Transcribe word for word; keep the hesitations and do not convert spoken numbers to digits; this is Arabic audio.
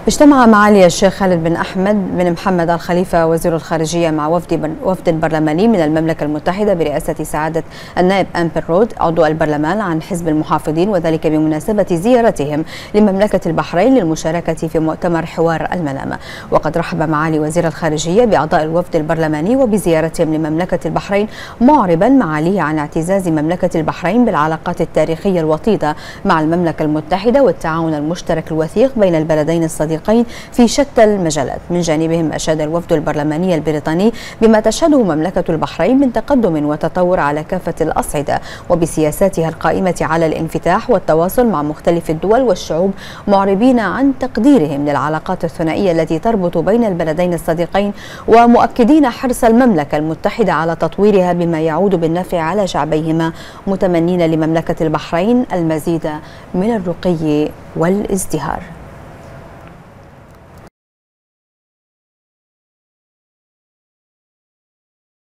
اجتمع معالي الشيخ خالد بن أحمد بن محمد الخليفة وزير الخارجية مع وفد وفد برلماني من المملكة المتحدة برئاسة سعادة النائب أمبر رود عضو البرلمان عن حزب المحافظين، وذلك بمناسبة زيارتهم لمملكة البحرين للمشاركة في مؤتمر حوار المنامة. وقد رحب معالي وزير الخارجية بأعضاء الوفد البرلماني وبزيارتهم لمملكة البحرين، معربا معاليه عن اعتزاز مملكة البحرين بالعلاقات التاريخية الوطيدة مع المملكة المتحدة والتعاون المشترك الوثيق بين البلدين الصديقين في شتى المجالات. من جانبهم أشاد الوفد البرلماني البريطاني بما تشهده مملكة البحرين من تقدم وتطور على كافة الأصعدة، وبسياساتها القائمة على الانفتاح والتواصل مع مختلف الدول والشعوب، معربين عن تقديرهم للعلاقات الثنائية التي تربط بين البلدين الصديقين، ومؤكدين حرص المملكة المتحدة على تطويرها بما يعود بالنفع على شعبيهما، متمنين لمملكة البحرين المزيد من الرقي والازدهار.